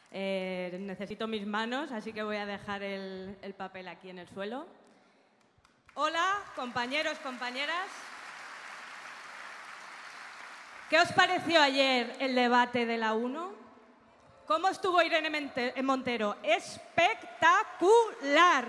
Necesito mis manos, así que voy a dejar el papel aquí en el suelo. Hola, compañeros, compañeras. ¿Qué os pareció ayer el debate de la 1? ¿Cómo estuvo Irene Montero? ¡Espectacular!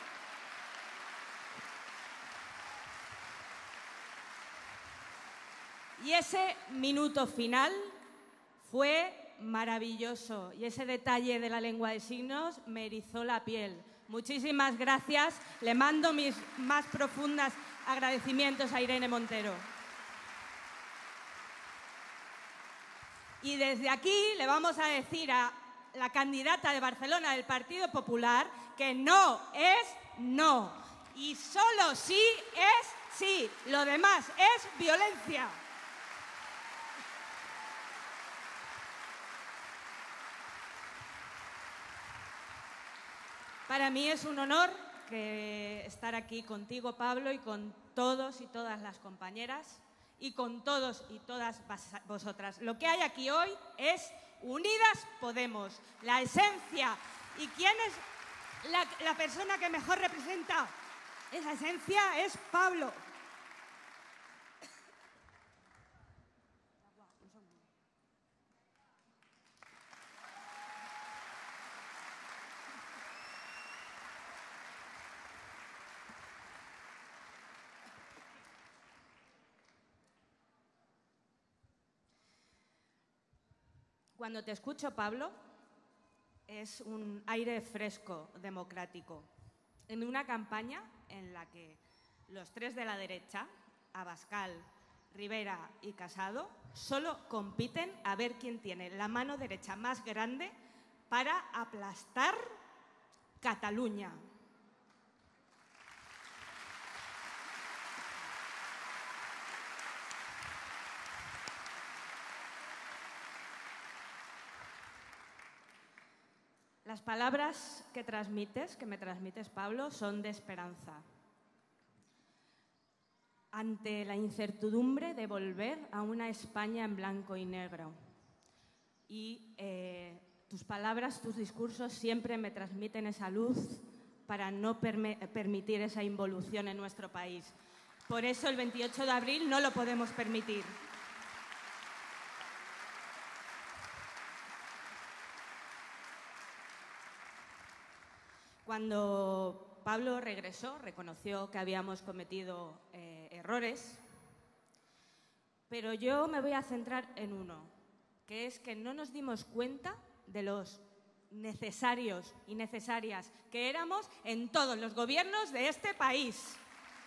Y ese minuto final fue maravilloso. Y ese detalle de la lengua de signos me erizó la piel. Muchísimas gracias. Le mando mis más profundos agradecimientos a Irene Montero. Y desde aquí le vamos a decir a la candidata de Barcelona del Partido Popular que no es no. Y solo sí es sí. Lo demás es violencia. Para mí es un honor estar aquí contigo, Pablo, y con todos y todas las compañeras y con todos y todas vosotras. Lo que hay aquí hoy es Unidas Podemos, la esencia. ¿Y quién es la persona que mejor representa esa esencia? Es Pablo. Cuando te escucho, Pablo, es un aire fresco democrático. En una campaña en la que los tres de la derecha, Abascal, Rivera y Casado, solo compiten a ver quién tiene la mano derecha más grande para aplastar Cataluña. Las palabras que me transmites, Pablo, son de esperanza. Ante la incertidumbre de volver a una España en blanco y negro. Y tus palabras, tus discursos siempre me transmiten esa luz para no permitir esa involución en nuestro país. Por eso el 28 de abril no lo podemos permitir. Cuando Pablo regresó, reconoció que habíamos cometido errores, pero yo me voy a centrar en uno, que es que no nos dimos cuenta de los necesarios y necesarias que éramos en todos los gobiernos de este país.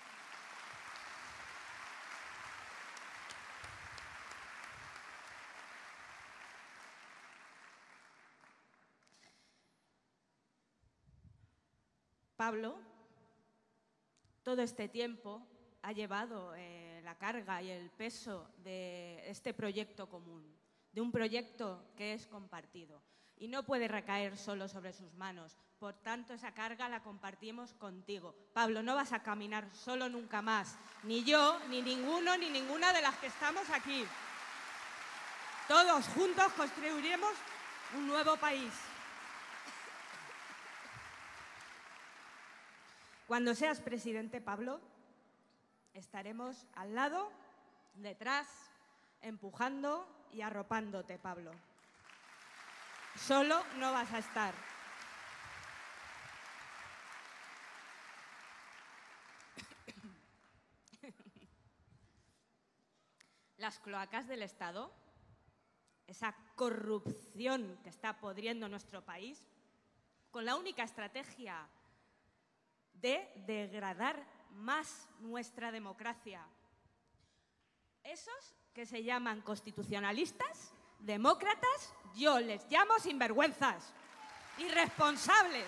Pablo, todo este tiempo ha llevado la carga y el peso de este proyecto común, de un proyecto que es compartido y no puede recaer solo sobre sus manos. Por tanto, esa carga la compartimos contigo. Pablo, no vas a caminar solo nunca más, ni yo, ni ninguno, ni ninguna de las que estamos aquí. Todos juntos construiremos un nuevo país. Cuando seas presidente, Pablo, estaremos al lado, detrás, empujando y arropándote, Pablo. Solo no vas a estar. Las cloacas del Estado, esa corrupción que está podriendo nuestro país, con la única estrategia de degradar más nuestra democracia. Esos que se llaman constitucionalistas, demócratas, yo les llamo sinvergüenzas, irresponsables.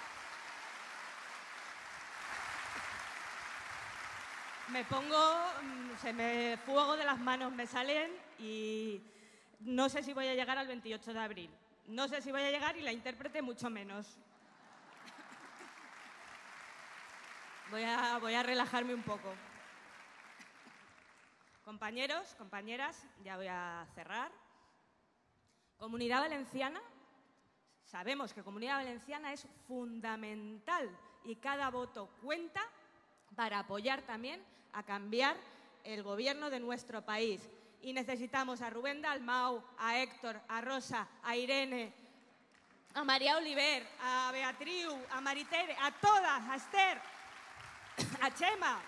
Se me fuego de las manos me salen y no sé si voy a llegar al 28 de abril. No sé si voy a llegar y la intérprete mucho menos. Voy a relajarme un poco. Compañeros, compañeras, ya voy a cerrar. Comunidad Valenciana sabemos que Comunidad Valenciana es fundamental y cada voto cuenta para apoyar también a cambiar el gobierno de nuestro país. Y necesitamos a Rubén Dalmau, a Héctor, a Rosa, a Irene, a María Oliver, a Beatriu, a Maritere, a todas, a Esther, a Chema.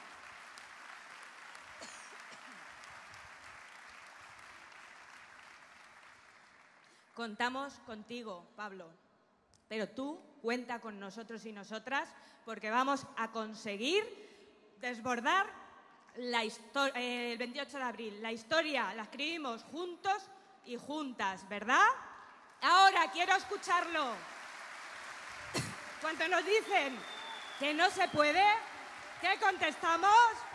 Contamos contigo, Pablo, pero tú cuenta con nosotros y nosotras porque vamos a conseguir desbordar el 28 de abril. La historia la escribimos juntos y juntas, ¿verdad? Ahora quiero escucharlo. Cuando nos dicen que no se puede, ¿qué contestamos?